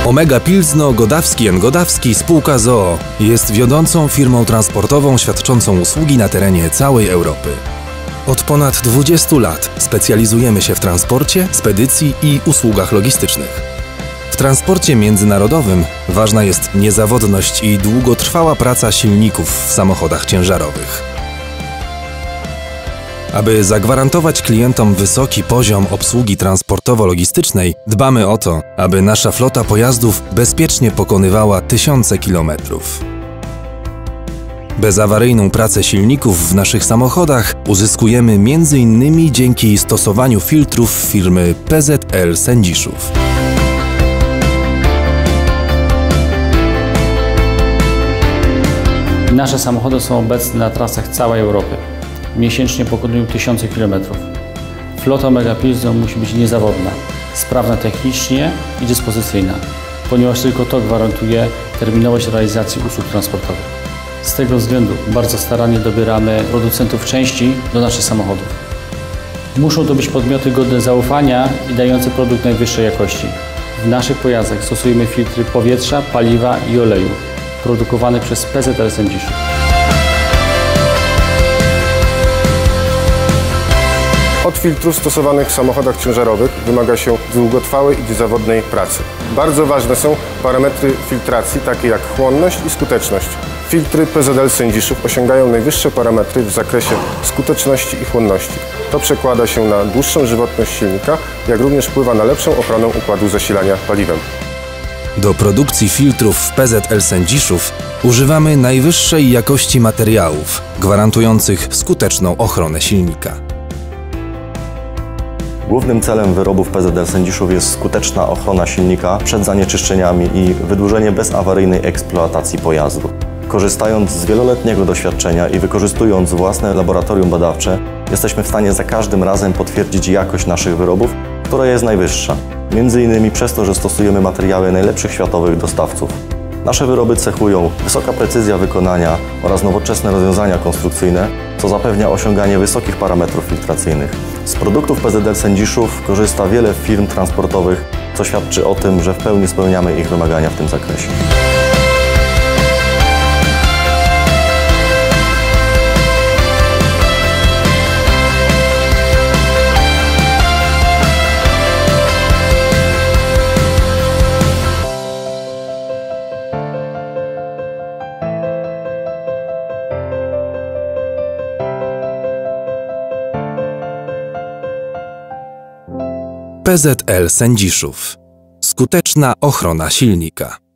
Omega Pilzno Godawski & Godawski Spółka z o.o. jest wiodącą firmą transportową świadczącą usługi na terenie całej Europy. Od ponad 20 lat specjalizujemy się w transporcie, spedycji i usługach logistycznych. W transporcie międzynarodowym ważna jest niezawodność i długotrwała praca silników w samochodach ciężarowych. Aby zagwarantować klientom wysoki poziom obsługi transportowo-logistycznej, dbamy o to, aby nasza flota pojazdów bezpiecznie pokonywała tysiące kilometrów. Bezawaryjną pracę silników w naszych samochodach uzyskujemy m.in. dzięki stosowaniu filtrów firmy PZL Sędziszów. Nasze samochody są obecne na trasach całej Europy. Miesięcznie pokonują tysiące kilometrów. Flota Omega Pilzno musi być niezawodna, sprawna technicznie i dyspozycyjna, ponieważ tylko to gwarantuje terminowość realizacji usług transportowych. Z tego względu bardzo starannie dobieramy producentów części do naszych samochodów. Muszą to być podmioty godne zaufania i dające produkt najwyższej jakości. W naszych pojazdach stosujemy filtry powietrza, paliwa i oleju, produkowane przez PZL Sędziszów. Od filtrów stosowanych w samochodach ciężarowych wymaga się długotrwałej i niezawodnej pracy. Bardzo ważne są parametry filtracji, takie jak chłonność i skuteczność. Filtry PZL Sędziszów osiągają najwyższe parametry w zakresie skuteczności i chłonności. To przekłada się na dłuższą żywotność silnika, jak również wpływa na lepszą ochronę układu zasilania paliwem. Do produkcji filtrów w PZL Sędziszów używamy najwyższej jakości materiałów, gwarantujących skuteczną ochronę silnika. Głównym celem wyrobów PZL Sędziszów jest skuteczna ochrona silnika przed zanieczyszczeniami i wydłużenie bezawaryjnej eksploatacji pojazdu. Korzystając z wieloletniego doświadczenia i wykorzystując własne laboratorium badawcze, jesteśmy w stanie za każdym razem potwierdzić jakość naszych wyrobów, która jest najwyższa. Między innymi przez to, że stosujemy materiały najlepszych światowych dostawców. Nasze wyroby cechują wysoka precyzja wykonania oraz nowoczesne rozwiązania konstrukcyjne, co zapewnia osiąganie wysokich parametrów filtracyjnych. Z produktów PZL Sędziszów korzysta wiele firm transportowych, co świadczy o tym, że w pełni spełniamy ich wymagania w tym zakresie. PZL Sędziszów. Skuteczna ochrona silnika.